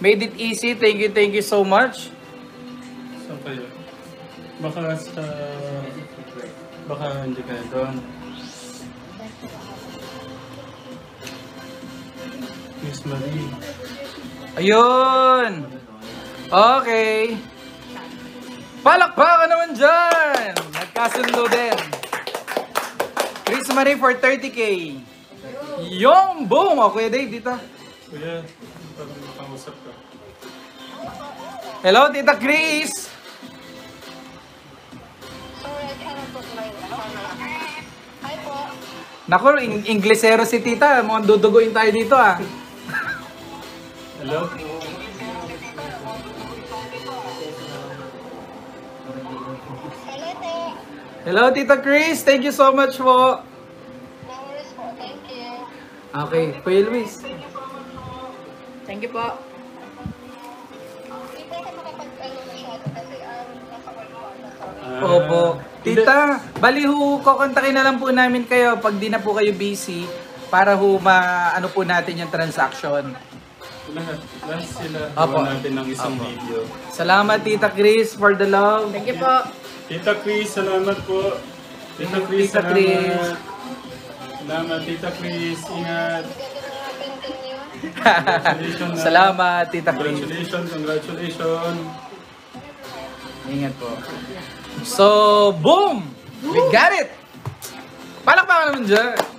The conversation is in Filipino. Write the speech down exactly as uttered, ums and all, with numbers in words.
Made it easy. Thank you, thank you so much. Saan kayo? Baka sa... Baka hindi kayo doon. Miss Marie. Ayun! Okay. Palakpakan naman dyan! Nagkasundo din. Chris Marie for thirty K. Yung boom! O, Kuya Dave, dito. Kuya, pag makausap ka. Hello, Tita Chris! Naku, ing- Inglesero si Tita. Mukhang duduguin tayo dito ah. Hello? Hello, Tita Chris. Thank you so much po. Okay, Kuya Luis. Thank you po. Ah, Opo. Tita, bali ho, kukontakin na lang po namin kayo pag di na po kayo busy para ho ma-ano po natin yung transaction. Lahat. Lahat sila. Opo. Gawa natin ng isang Opo. video. Salamat, Tita Chris, for the love. Thank you po. Tita Chris, salamat po. Tita Chris, Tita salamat. Chris. Salamat, Tita Chris. Ingat. Congratulations. Salamat, Tita Chris. Congratulations, congratulations. Ingat po. So, boom! We got it! Palakpakan naman dyan!